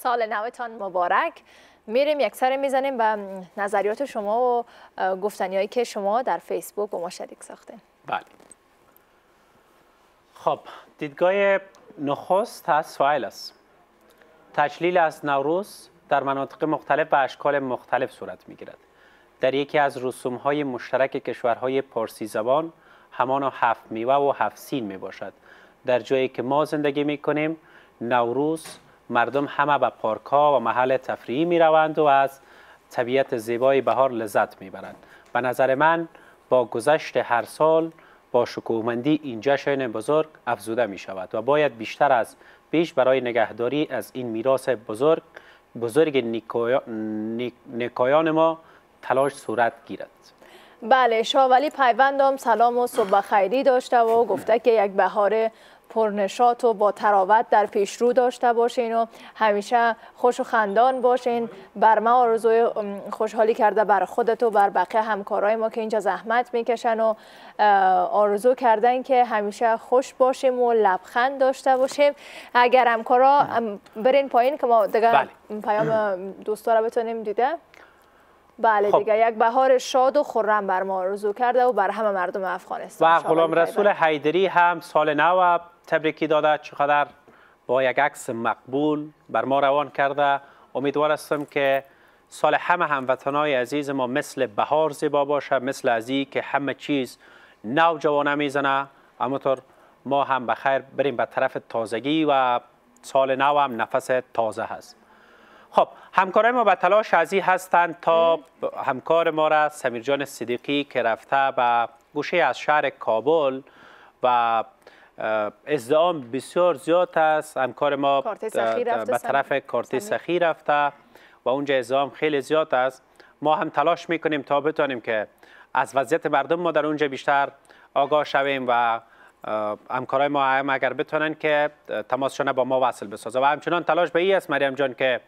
سال نوتان مبارک. میریم یک سر میزنیم به نظریات شما و گفتنیایی که شما در فیسبوک با ما شریک ساختین. بله. خب دیدگاه نخست از سوال است. تجلیل از نوروز در مناطق مختلف به اشکال مختلف صورت میگیرد. در یکی از رسوم‌های مشترک کشورهای پارسی زبان همان 7 میوه و 7 سین می باشد. در جایی که ما زندگی می کنیم نوروز مردم همه به پارک‌ها و محل تفریحی می روند و از طبیعت زیبای بهار لذت می برند. به نظر من با گذشت هر سال با شکوهمندی این جشن بزرگ افزوده می شود و باید بیشتر از پیش برای نگهداری از این میراث بزرگ نیکایان ما تلاش صورت گیرد. بله، شاولی پیوندم سلام و صبح خیری داشته و گفته که یک بهار پرنشاط و با تراوت در پیشرو داشته باشین و همیشه خوش و خندان باشین. بر ما آرزوی خوشحالی کرده بر خودت و بر بقیه همکارای ما که اینجا زحمت میکشن و آرزو کردن که همیشه خوش باشیم و لبخند داشته باشیم. اگر همکارا برین پایین که ما دیگه پیام دوستا رو بتونیم دیده. بله دیگه یک بهار شاد و خرم بر ما آرزو کرده و بر همه مردم افغانستان. و غلام رسول حیدری هم سال نو تبریکی داده. چقدر با یک عکس مقبول بر ما روان کرده. امیدوار هستم که سال همه هموطنای عزیز ما مثل بهار زیبا باشه، مثل ازی که همه چیز نو جوانه میزنه. همونطور ما هم بخیر بریم به طرف تازگی و سال نو هم نفس تازه هست. خب همکارای ما به تلاش ازی هستند تا همکار ما را سمیر جان صدیقی که رفته به گوشه از شهر کابل و ازدحام بسیار زیاد است. همکار ما به طرف کارت سخی رفته و اونجا ازدحام خیلی زیاد است. ما هم تلاش میکنیم تا بتونیم که از وضعیت مردم ما در اونجا بیشتر آگاه شویم و همکارای ما هم اگر بتونن که تماسشون با ما وصل بسازه و همچنان تلاش به این است مریم جان که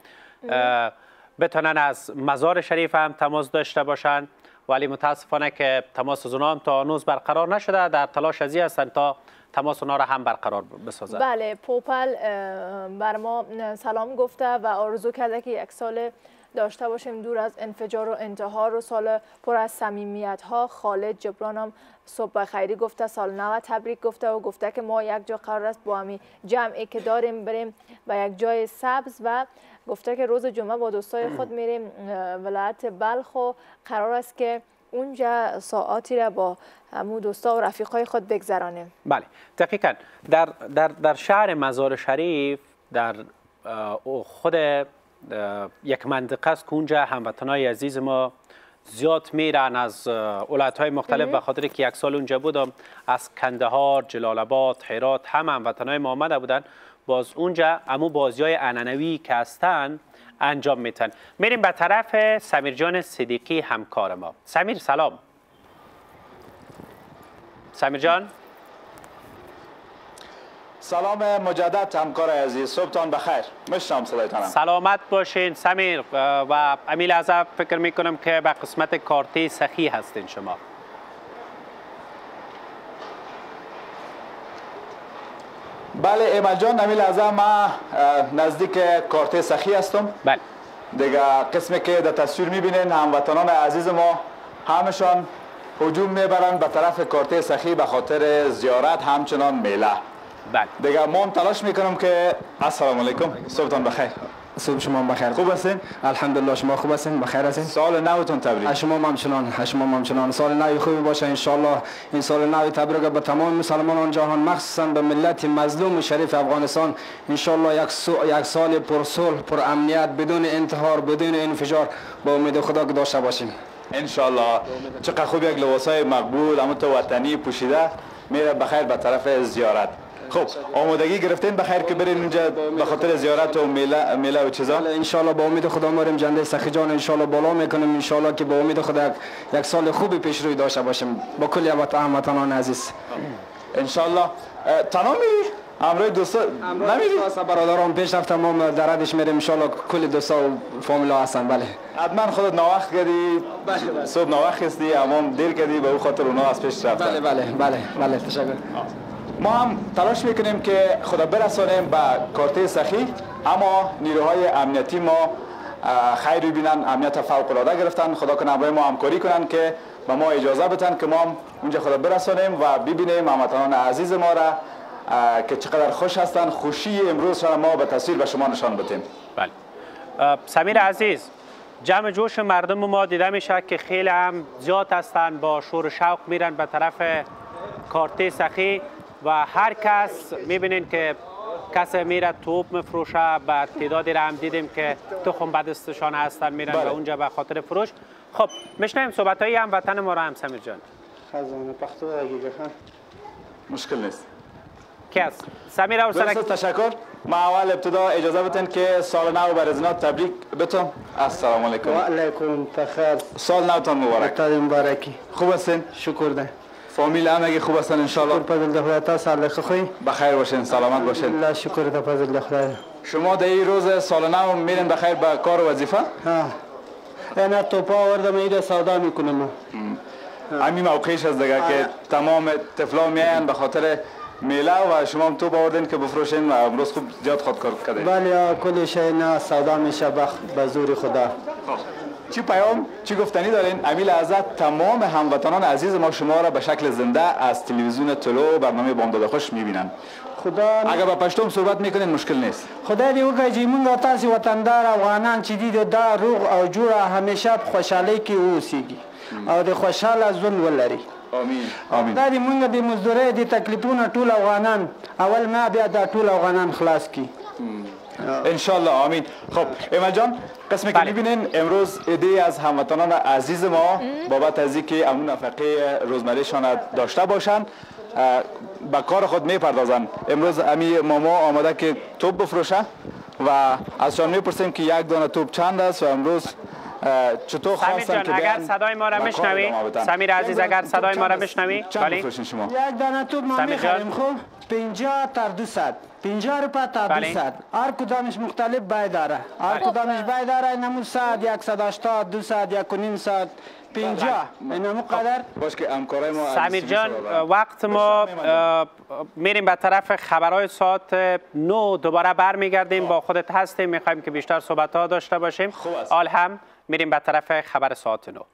بتونن از مزار شریف هم تماس داشته باشن، ولی متاسفانه که تماس از اونها هم تا هنوز برقرار نشده. در تلاش ازی هستن تا تماس اونها را هم برقرار بسازن. بله، پوپل بر ما سلام گفته و آرزو کرده که یک سال داشته باشیم دور از انفجار و انتحار و سال پر از صمیمیت ها. خالد جبران هم صبح خیری گفته، سال نو تبریک گفته و گفته که ما یک جا قرار است با همین جمعی که داریم بریم به یک جای سبز و گفته که روز جمعه با دوستای خود میریم ولایت بلخ و قرار است که اونجا ساعاتی را با همون دوستا و رفیقای خود بگذرانیم. بله دقیقاً در شهر مزار شریف در خود یک منطقه است که اونجا هموطنای عزیز ما زیاد میرن از ولایت‌های مختلف. به خاطر که یک سال اونجا بودم از کندهار، جلال آباد، هرات هموطنای ما آمده بودن. باز اونجا امو بازی‌های عنعنوی که هستن انجام میتن. میریم به طرف سمیر جان صدیقی همکار ما. سمیر سلام. سمیر جان سلام مجدد همکار عزیز، صبحتان بخیر. مشتم صدایتانم. سلامت باشین سمیر و امیل لحظه فکر میکنم که به قسمت کارت سخی هستین شما. بله ایمل جان، امیل لحظه ما نزدیک کارت سخی هستم. بله دیگه قسمی که در تصویر میبینین هموطنان عزیز ما همشان هجوم میبرن به طرف کارت سخی به خاطر زیارت همچنان میله. بله دیگه ما هم تلاش میکنم که السلام علیکم، صبحتان بخیر. صبح شما بخیر. خوب هستین؟ الحمدلله. شما خوب هستین؟ بخیر هستین؟ سال نوتون تبریک. شما همچنان سال نو خوبی باشه ان شاء الله. این سال نو تبریک به تمام مسلمانان جهان، مخصوصا به ملت مظلوم شریف افغانستان. ان شاء الله یک سال پر صلح، پر امنیت، بدون انتحار، بدون انفجار با امید خدا که داشته باشیم ان شاء الله. چقدر خوب یک لباسای مقبول همون وطنی پوشیده میره بخیر به طرف زیارت. خب آمادگی گرفتین بخیر که برین اونجا به خاطر زیارت و میله و چیزا؟ ان شاء الله با امید خدا میریم جنده سخی جان ان شاء الله بالا میکنیم ان شاء الله که با امید خدا یک سال خوبی پیش روی داشته باشیم با کل هموطنان عزیز ان شاء الله. تنها میری؟ همراه دوستا نمیری؟ برادران پیش رفتم ما در ردش میریم ان شاء الله کل دوستا و فامیلا هستن. بله حتما خودت ناوقت کردی؟ صبح ناوقت هستی، امام دیر کردی به اون خاطر اونا از پیش رفتن. بله تشکر. ما هم تلاش میکنیم که خدا برسانیم به کارت سخی، اما نیروهای امنیتی ما خیر ببینن، امنیت فوق العاده گرفتن. خدا کنه همراه ما همکاری کنن که به ما اجازه بدن که ما هم اونجا خدا برسانیم و ببینیم هموطنان عزیز ما را که چقدر خوش هستن. خوشی امروز ما به تصویر به شما نشان بدیم. بله. سمیر عزیز، جمع جوش مردم ما دیده میشه که خیلی هم زیاد هستن، با شور و شوق میرن به طرف کارت سخی و هر کس میبینین که کسی میره توپ مفروشه. به تعدادی را هم دیدیم که تخم بدستشان هستن میرن به اونجا به خاطر فروش. خب میشنیم صحبت های هموطن ما را هم سمیر جان. خزانه پختو اگه مشکل نیست. کی است؟ سمیر او سرک تشکر. ما اول ابتدا اجازه بدین که سال نو بر ازنا تبریک بتم. السلام علیکم. و علیکم بخیر. سال نوتان مبارک. سال مبارکی. خوب هستین؟ شکر ده. فامیل همگی خوب هستن ان شاء الله؟ شکر فضل خدا. تا سال خوبی؟ بخیر باشین، سلامت باشین. الله شکر ده فضل خدا. شما در این روز سال نو میرین بخیر به کار و وظیفه؟ ها. انا توپا آوردم ایده سودا میکنم. همین موقعش از دیگه که تمام طفلا میاین به خاطر میله و شما هم توپ آوردین که بفروشین و امروز خوب زیاد خودکار کردین. بله کل شی نه سودا میشه به زور خدا. چی پیام چی گفتنی دارین؟ امیل حضرت تمام هموطنان عزیز ما شما را به شکل زنده از تلویزیون طلوع برنامه بامداد خوش میبینن. خدا اگر با پشتم صحبت میکنین مشکل نیست. خدا دی وکړي چې موږ تاسو وطندار افغانان چې دي دا روغ او جوړه همیشه په خوشحالۍ کې اوسېږي او د خوشحاله ژوند ولري. آمین آمین. دا دی موږ د مزدورۍ د تکلیفونو ټول افغانان اول ما بیا دا ټول افغانان خلاص کی انشالله. آمین. خب ایمل جان، قسمی که میبینین امروز ایده از هموطنان عزیز ما بابت از اینکه امون نفقه روزمرهشان داشته باشند به کار خود میپردازن. امروز امی ماما آمده که توپ بفروشه و ازشان میپرسیم که یک دانه توپ چند است و امروز چطور خواستن که اگر صدای ما را میشنوی سمیر عزیز، اگر صدای ما را میشنوی چند بفروشین شما؟ یک دانه توپ ما میخریم خب 50 تا 200 50 روپیه تا 200. هر کدامش مختلف بای داره. هر کدامش بای داره. نمو 100 180 200 1.5 50 اینم قدر باش که همکارای ما. سمیر جان، وقت ما میریم به طرف خبرهای ساعت 9 دوباره برمیگردیم. با خودت هستیم، میخوایم که بیشتر صحبت ها داشته باشیم. حال هم میریم به طرف خبر ساعت 9.